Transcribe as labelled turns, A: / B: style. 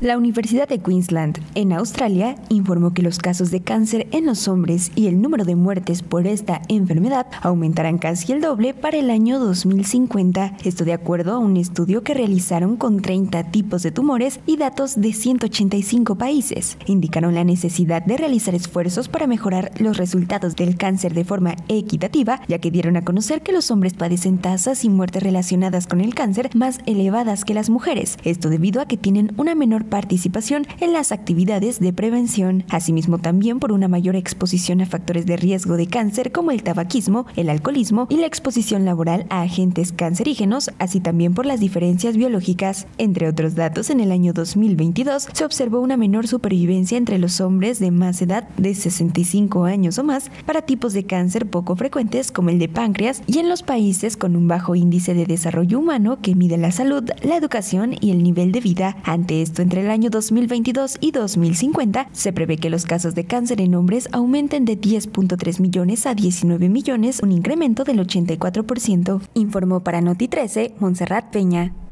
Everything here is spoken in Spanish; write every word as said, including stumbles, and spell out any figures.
A: La Universidad de Queensland, en Australia, informó que los casos de cáncer en los hombres y el número de muertes por esta enfermedad aumentarán casi el doble para el año dos mil cincuenta. Esto de acuerdo a un estudio que realizaron con treinta tipos de tumores y datos de ciento ochenta y cinco países. Indicaron la necesidad de realizar esfuerzos para mejorar los resultados del cáncer de forma equitativa, ya que dieron a conocer que los hombres padecen tasas y muertes relacionadas con el cáncer más elevadas que las mujeres. Esto debido a que tienen una menor participación en las actividades de prevención, asimismo también por una mayor exposición a factores de riesgo de cáncer como el tabaquismo, el alcoholismo y la exposición laboral a agentes cancerígenos, así también por las diferencias biológicas. Entre otros datos, en el año dos mil veintidós se observó una menor supervivencia entre los hombres de más edad de sesenta y cinco años o más para tipos de cáncer poco frecuentes como el de páncreas y en los países con un bajo índice de desarrollo humano que mide la salud, la educación y el nivel de vida. Ante esto, entre el año dos mil veintidós y dos mil cincuenta, se prevé que los casos de cáncer en hombres aumenten de diez punto tres millones a diecinueve millones, un incremento del ochenta y cuatro por ciento, informó para Noti trece Montserrat Peña.